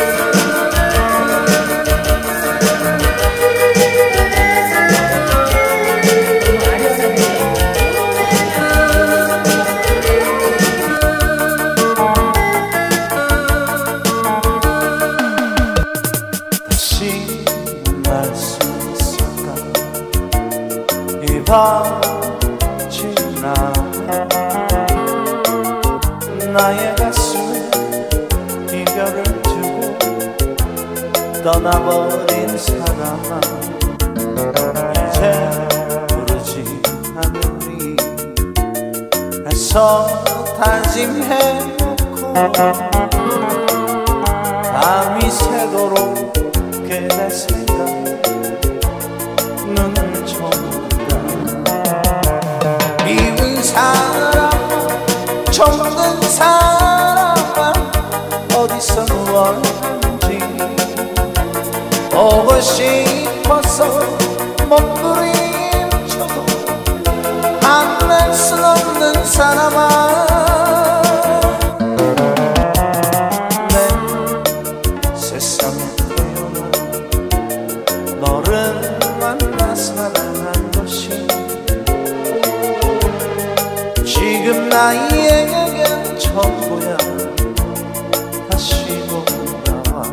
지나면 나의 가슴에 이별을 주고 떠나버린 사람아, 이제 부르지 않으리 해서 다짐해놓고 밤이 새도록 그대 생각에 눈을 쳤다. 미운 사람아, 정든 사람아, 어디서 누웠는지 보고 싶어서 몸부림쳐도 만날 수 없는 사람아, 내 세상에 태어나 너를 만나 살아난 것이 지금 나에겐 전부야. 다시 돌아와.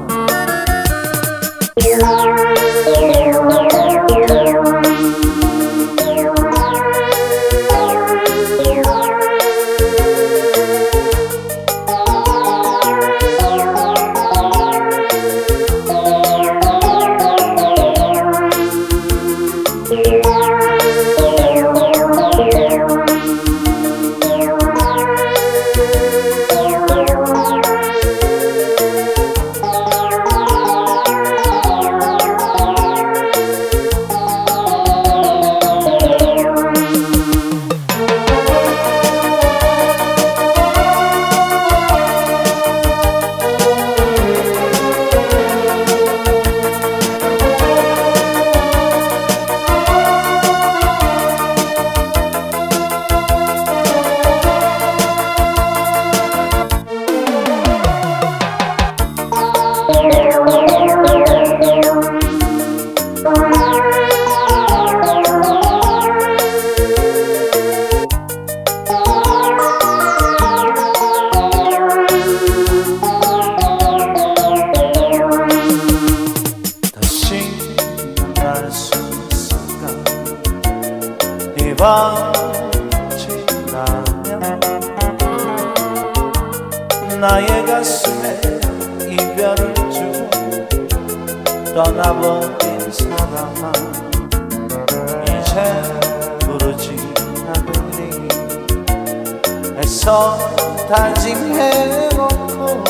지나면 나의 가슴에 이별을 주고 떠나버린 사람아, 이제 부르지 않으리 해서 다짐해놓고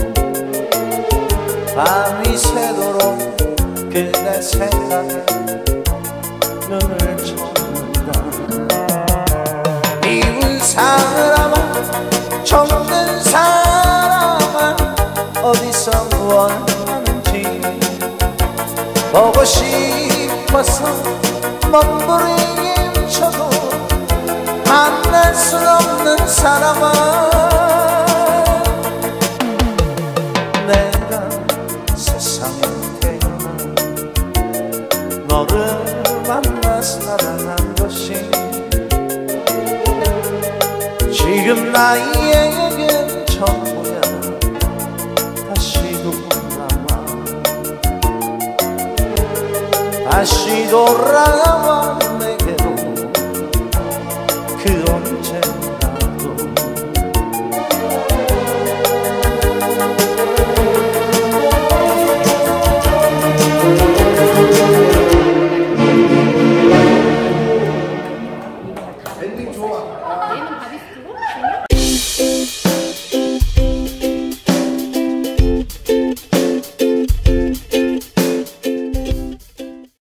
밤이 새도록 그대 생각에 눈을 쳤는다. 미운 사람아, 정든 사람아, 어디서 원하는지 보고 싶어서 몸부림쳐도 만날 수 없는 사람아, 내가 세상에 태어나 너를 만나 살아난 것이 지금 나에겐 전부야. 다시 돌아와. 다시 돌아와 내게로 그 언젠가도. 엔딩 좋아. 얘는 바비스트로?